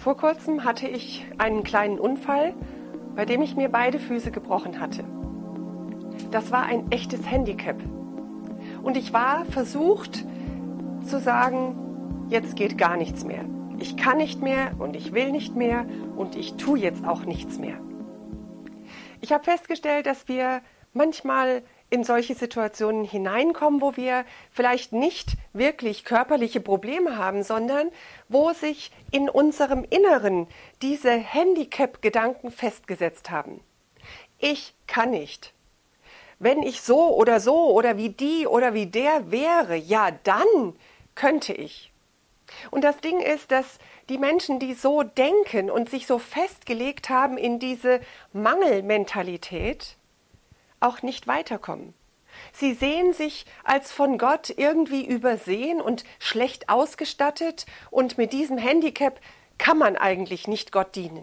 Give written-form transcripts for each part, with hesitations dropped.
Vor kurzem hatte ich einen kleinen Unfall, bei dem ich mir beide Füße gebrochen hatte. Das war ein echtes Handicap. Und ich war versucht zu sagen, jetzt geht gar nichts mehr. Ich kann nicht mehr und ich will nicht mehr und ich tue jetzt auch nichts mehr. Ich habe festgestellt, dass wir manchmal in solche Situationen hineinkommen, wo wir vielleicht nicht wirklich körperliche Probleme haben, sondern wo sich in unserem Inneren diese Handicap-Gedanken festgesetzt haben. Ich kann nicht. Wenn ich so oder wie die oder wie der wäre, ja, dann könnte ich. Und das Ding ist, dass die Menschen, die so denken und sich so festgelegt haben in diese Mangelmentalität, auch nicht weiterkommen. Sie sehen sich als von Gott irgendwie übersehen und schlecht ausgestattet und mit diesem Handicap kann man eigentlich nicht Gott dienen.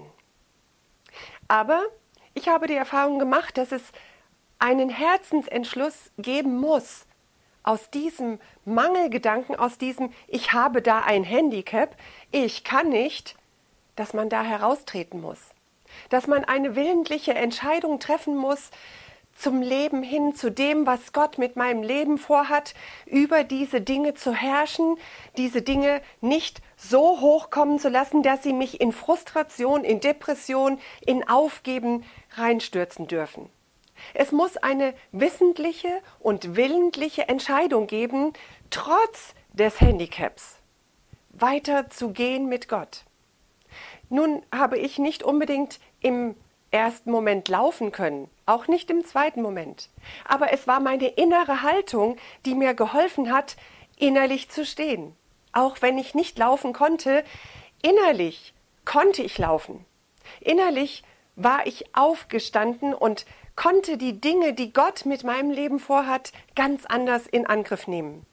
Aber ich habe die Erfahrung gemacht, dass es einen Herzensentschluss geben muss, aus diesem Mangelgedanken, aus diesem ich habe da ein Handicap, ich kann nicht, dass man da heraustreten muss. Dass man eine willentliche Entscheidung treffen muss, zum Leben hin, zu dem, was Gott mit meinem Leben vorhat, über diese Dinge zu herrschen, diese Dinge nicht so hochkommen zu lassen, dass sie mich in Frustration, in Depression, in Aufgeben reinstürzen dürfen. Es muss eine wissentliche und willentliche Entscheidung geben, trotz des Handicaps weiterzugehen mit Gott. Nun habe ich nicht unbedingt im ersten Moment laufen können, auch nicht im zweiten Moment. Aber es war meine innere Haltung, die mir geholfen hat, innerlich zu stehen. Auch wenn ich nicht laufen konnte, innerlich konnte ich laufen. Innerlich war ich aufgestanden und konnte die Dinge, die Gott mit meinem Leben vorhat, ganz anders in Angriff nehmen.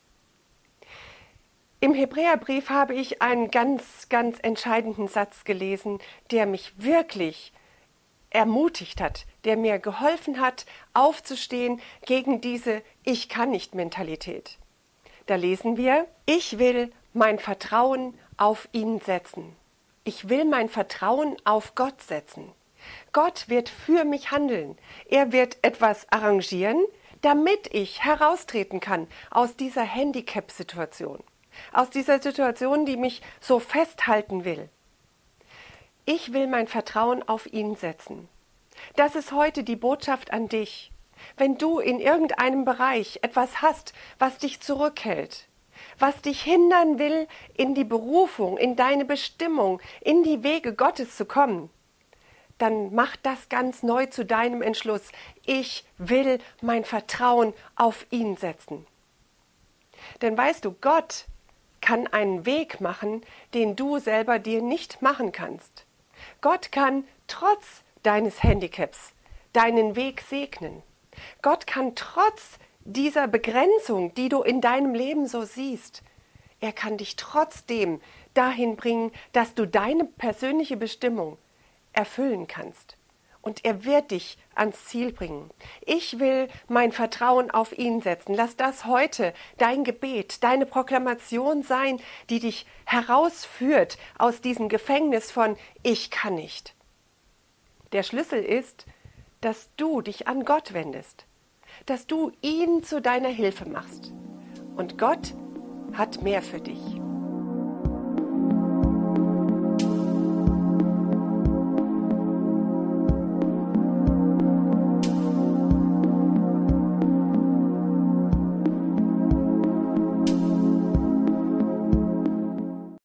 Im Hebräerbrief habe ich einen ganz, ganz entscheidenden Satz gelesen, der mich wirklich ermutigt hat, der mir geholfen hat, aufzustehen gegen diese Ich-kann-nicht-Mentalität. Da lesen wir, ich will mein Vertrauen auf ihn setzen. Ich will mein Vertrauen auf Gott setzen. Gott wird für mich handeln. Er wird etwas arrangieren, damit ich heraustreten kann aus dieser Handicap-Situation, aus dieser Situation, die mich so festhalten will. Ich will mein Vertrauen auf ihn setzen. Das ist heute die Botschaft an dich. Wenn du in irgendeinem Bereich etwas hast, was dich zurückhält, was dich hindern will, in die Berufung, in deine Bestimmung, in die Wege Gottes zu kommen, dann mach das ganz neu zu deinem Entschluss. Ich will mein Vertrauen auf ihn setzen. Denn weißt du, Gott kann einen Weg machen, den du selber dir nicht machen kannst. Gott kann trotz deines Handicaps deinen Weg segnen. Gott kann trotz dieser Begrenzung, die du in deinem Leben so siehst, er kann dich trotzdem dahin bringen, dass du deine persönliche Bestimmung erfüllen kannst. Und er wird dich ans Ziel bringen. Ich will mein Vertrauen auf ihn setzen. Lass das heute dein Gebet, deine Proklamation sein, die dich herausführt aus diesem Gefängnis von ich kann nicht. Der Schlüssel ist, dass du dich an Gott wendest, dass du ihn zu deiner Hilfe machst. Und Gott hat mehr für dich.